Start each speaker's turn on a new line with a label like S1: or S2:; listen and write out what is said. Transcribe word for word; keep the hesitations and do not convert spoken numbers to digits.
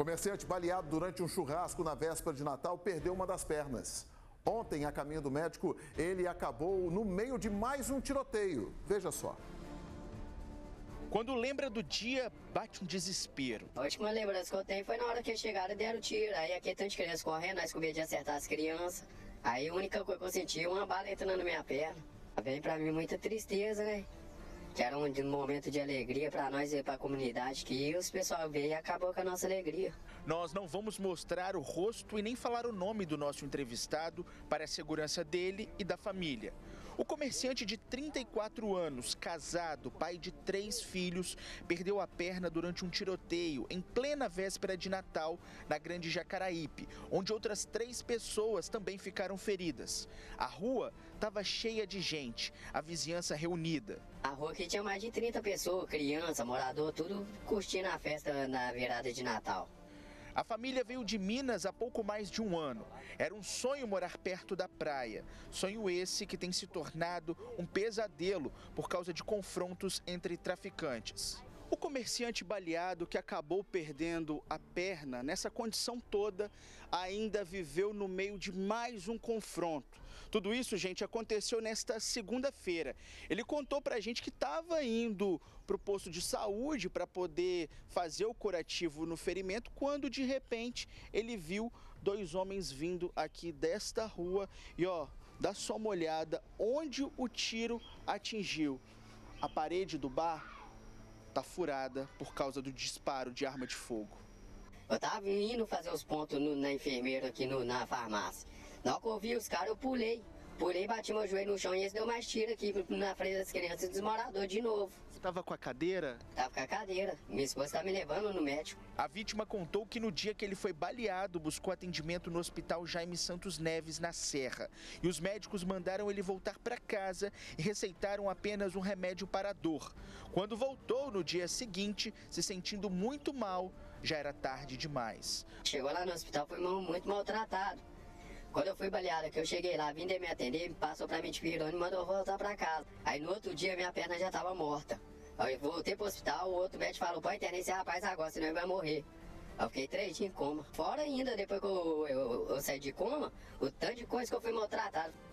S1: Comerciante baleado durante um churrasco na véspera de Natal perdeu uma das pernas. Ontem, a caminho do médico, ele acabou no meio de mais um tiroteio. Veja só.
S2: Quando lembra do dia, bate um desespero.
S3: A última lembrança que eu tenho foi na hora que eles chegaram e deram tiro. Aí aqui tantas crianças correndo, nós com medo de acertar as crianças. Aí a única coisa que eu senti, uma bala entrando na minha perna. Vem pra mim muita tristeza, né? Que era um, um momento de alegria para nós e para a comunidade, que os pessoal veio e acabou com a nossa alegria.
S2: Nós não vamos mostrar o rosto e nem falar o nome do nosso entrevistado para a segurança dele e da família. O comerciante de trinta e quatro anos, casado, pai de três filhos, perdeu a perna durante um tiroteio em plena véspera de Natal na Grande Jacaraípe, onde outras três pessoas também ficaram feridas. A rua estava cheia de gente, a vizinhança reunida.
S3: A rua aqui tinha mais de trinta pessoas, criança, morador, tudo curtindo a festa na virada de Natal.
S2: A família veio de Minas há pouco mais de um ano. Era um sonho morar perto da praia. Sonho esse que tem se tornado um pesadelo por causa de confrontos entre traficantes. O comerciante baleado que acabou perdendo a perna nessa condição toda ainda viveu no meio de mais um confronto. Tudo isso, gente, aconteceu nesta segunda-feira. Ele contou pra gente que estava indo pro posto de saúde para poder fazer o curativo no ferimento, quando de repente ele viu dois homens vindo aqui desta rua e ó, dá só uma olhada onde o tiro atingiu. A parede do bar tá furada por causa do disparo de arma de fogo.
S3: Eu tava indo fazer os pontos no, na enfermeira aqui no, na farmácia. Na hora que eu vi os caras, eu pulei. Pulei, bati meu joelho no chão e eles deu mais tiro aqui na frente das crianças e desmorador de novo.
S2: Você tava com a cadeira?
S3: Tava com a cadeira. Minha esposa tá me levando no médico.
S2: A vítima contou que no dia que ele foi baleado, buscou atendimento no Hospital Jaime Santos Neves, na Serra. E os médicos mandaram ele voltar para casa e receitaram apenas um remédio para a dor. Quando voltou no dia seguinte, se sentindo muito mal, já era tarde demais.
S3: Chegou lá no hospital, foi muito maltratado. Quando eu fui baleada, que eu cheguei lá, vim de me atender, me passou pra mim de pirona e mandou voltar pra casa. Aí no outro dia minha perna já tava morta. Aí eu voltei pro hospital, o outro médico falou, pode internar esse rapaz agora, senão ele vai morrer. Aí eu fiquei três dias em coma. Fora ainda, depois que eu, eu, eu saí de coma, o tanto de coisa que eu fui maltratado.